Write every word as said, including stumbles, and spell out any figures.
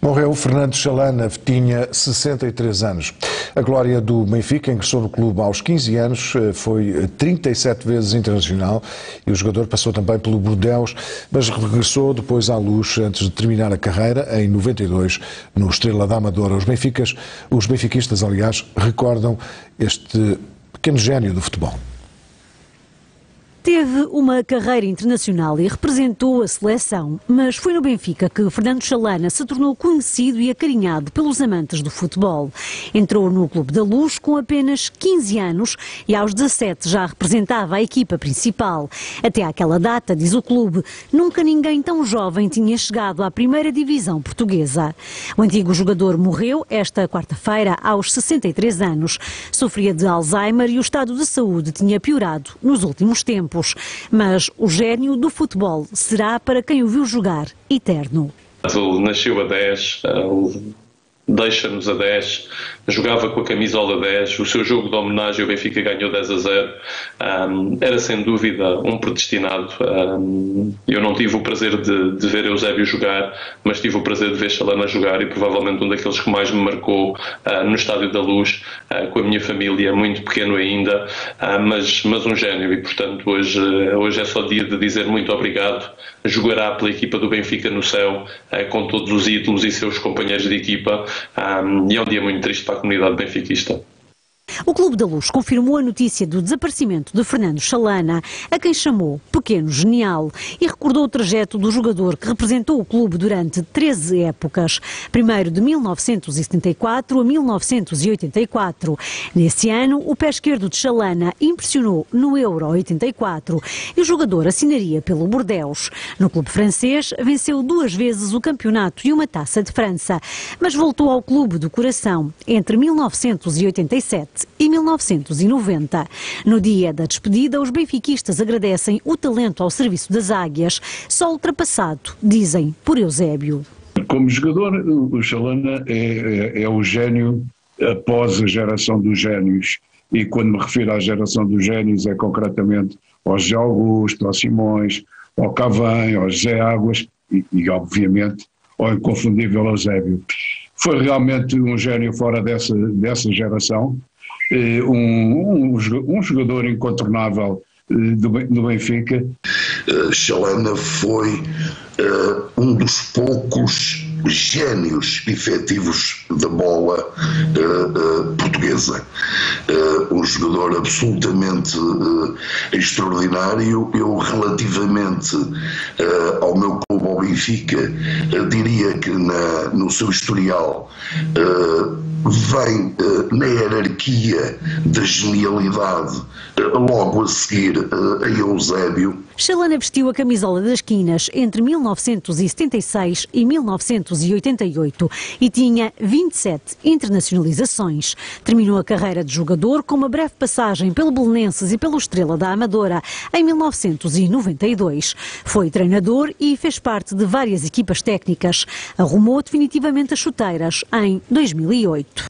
Morreu Fernando Chalana, tinha sessenta e três anos. A glória do Benfica ingressou no clube aos quinze anos, foi trinta e sete vezes internacional e o jogador passou também pelo Bordeaux, mas regressou depois à Luz antes de terminar a carreira, em noventa e dois, no Estrela da Amadora. Os benficas, os benfiquistas, aliás, recordam este pequeno gênio do futebol. Teve uma carreira internacional e representou a seleção, mas foi no Benfica que Fernando Chalana se tornou conhecido e acarinhado pelos amantes do futebol. Entrou no Clube da Luz com apenas quinze anos e aos dezassete já representava a equipa principal. Até àquela data, diz o clube, nunca ninguém tão jovem tinha chegado à primeira divisão portuguesa. O antigo jogador morreu esta quarta-feira aos sessenta e três anos. Sofria de Alzheimer e o estado de saúde tinha piorado nos últimos tempos. Mas o gênio do futebol será, para quem o viu jogar, eterno. Ele nasceu a dez, deixa-nos a dez, jogava com a camisola dez, o seu jogo de homenagem ao Benfica ganhou dez a zero, um, era sem dúvida um predestinado. Um, eu não tive o prazer de, de ver Eusébio jogar, mas tive o prazer de ver Chalana jogar e provavelmente um daqueles que mais me marcou uh, no Estádio da Luz, uh, com a minha família, muito pequeno ainda, uh, mas, mas um gênio e portanto hoje, uh, hoje é só dia de dizer muito obrigado. Jogará pela equipa do Benfica no céu, uh, com todos os ídolos e seus companheiros de equipa. Um, e é um dia muito triste para a comunidade benfiquista. O Clube da Luz confirmou a notícia do desaparecimento de Fernando Chalana, a quem chamou pequeno genial, e recordou o trajeto do jogador que representou o clube durante treze épocas, primeiro de mil novecentos e setenta e quatro a mil novecentos e oitenta e quatro. Nesse ano, o pé esquerdo de Chalana impressionou no Euro oitenta e quatro e o jogador assinaria pelo Bordeaux. No clube francês, venceu duas vezes o campeonato e uma taça de França, mas voltou ao clube do coração entre mil novecentos e oitenta e sete e mil novecentos e noventa. No dia da despedida, os benfiquistas agradecem o talento ao serviço das Águias, só ultrapassado, dizem, por Eusébio. Como jogador, o Chalana é, é, é o gênio após a geração dos génios. E quando me refiro à geração dos génios é concretamente ao José Augusto, ao Simões, ao Cavém, ao José Águas e, e obviamente, ao inconfundível Eusébio. Foi realmente um gênio fora dessa, dessa geração. Um, um, um jogador incontornável do, do Benfica. Uh, Chalana foi uh, um dos poucos génios efetivos da bola uh, uh, portuguesa. Uh, um jogador absolutamente uh, extraordinário. Eu, relativamente uh, ao meu clube, ao Benfica, uh, diria que na, no seu historial uh, vem uh, na hierarquia da genialidade uh, logo a seguir uh, a Eusébio. Chalana vestiu a camisola das Quinas entre mil novecentos e setenta e seis e mil novecentos e oitenta e oito e tinha vinte e sete internacionalizações. Terminou a carreira de jogador com uma breve passagem pelo Belenenses e pelo Estrela da Amadora em mil novecentos e noventa e dois. Foi treinador e fez parte de várias equipas técnicas. Arrumou definitivamente as chuteiras em dois mil e oito.